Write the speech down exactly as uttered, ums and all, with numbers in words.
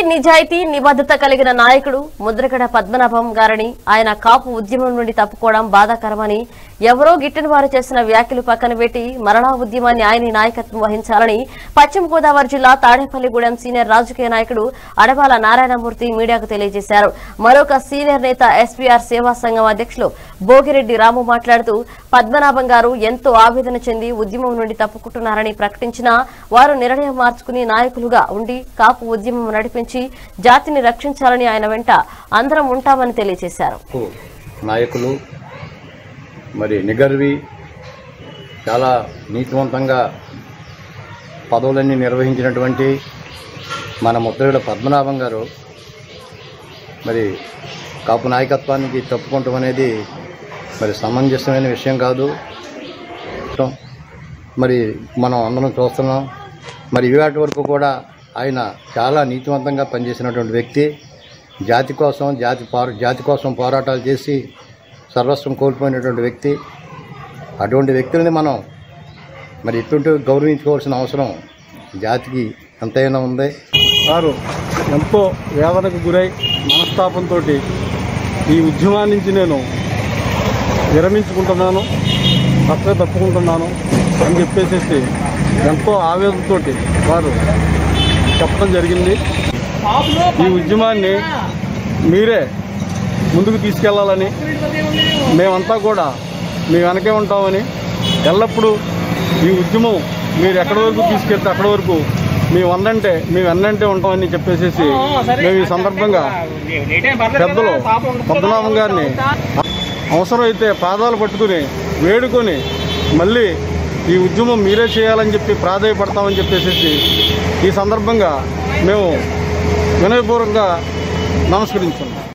నిజాయితీ నిబద్ధత కలిగిన నాయకుడు ముద్రగడ పద్మనాభం గారని ఆయన కాపు ఉద్యమం నుండి తప్పుకోవడం బాధాకరమని ఎవరో గిట్టని వారు చేసిన వ్యాఖ్యలు పక్కన పెట్టి మరణ ఉద్యమాన్ని ఆయన నాయకత్వం వహించాలని పశ్చిమ గోదావరి జిల్లా తాడేపల్లిగూడెం సీనియర్ రాజకీయ నాయకుడు అడవాల నారాయణమూర్తి మీడియాకు తెలియజేశారు. మరొక సీనియర్ నేత ఎస్పీఆర్ సేవా సంఘం అధ్యక్షులు భోగిరెడ్డి రాము మాట్లాడుతూ పద్మనాభం గారు ఎంతో ఆవేదన చెంది ఉద్యమం నుండి తప్పుకుంటున్నారని ప్రకటించినా వారు నిర్ణయం మార్చుకుని నాయకులుగా ఉండి కాపు ఉద్యమం నడిపించి జాతిని రక్షించాలని ఆయన వెంట అందరం ఉంటామని తెలియజేశారు. నాయకులు మరి నిగర్వి చాలా నీతివంతంగా పదవులన్నీ నిర్వహించినటువంటి మన ముద్రగడ పద్మనాభం గారు మరి కాపు నాయకత్వానికి తప్పుకుంటాం అనేది మరి సమంజసమైన విషయం కాదు. మరి మనం అందరం చూస్తున్నాం. మరి ఇవాటి వరకు కూడా ఆయన చాలా నీతివంతంగా పనిచేసినటువంటి వ్యక్తి. జాతి కోసం జాతి పోరా జాతి కోసం పోరాటాలు చేసి సర్వస్వం కోల్పోయినటువంటి వ్యక్తి. అటువంటి వ్యక్తులని మనం మరి ఎటువంటి గౌరవించుకోవాల్సిన అవసరం జాతికి ఎంతైనా ఉంది. వారు ఎంతో వేదనకు గురై మనస్తాపంతో ఈ ఉద్యమాన్ని నుంచి నేను విరమించుకుంటున్నాను, పక్కన తప్పుకుంటున్నాను అని చెప్పేసి ఎంతో ఆవేదనతో వారు చెప్పడం జరిగింది. ఈ ఉద్యమాన్ని మీరే ముందుకు తీసుకెళ్లాలని, మేమంతా కూడా మీ వెనకే ఉంటామని, ఎల్లప్పుడూ ఈ ఉద్యమం మీరు ఎక్కడి వరకు తీసుకెళ్తే అక్కడి వరకు మీ వందంటే మీ వెన్నంటే ఉంటామని చెప్పేసి మేము ఈ సందర్భంగా పెద్దలు పద్మనాభం గారిని అవసరమైతే పాదాలు పట్టుకుని వేడుకొని మళ్ళీ ఈ ఉద్యమం మీరే చేయాలని చెప్పి ప్రాధాయపడతామని చెప్పేసి ఈ సందర్భంగా మేము వినయపూర్వకంగా నమస్కరించున్నాం.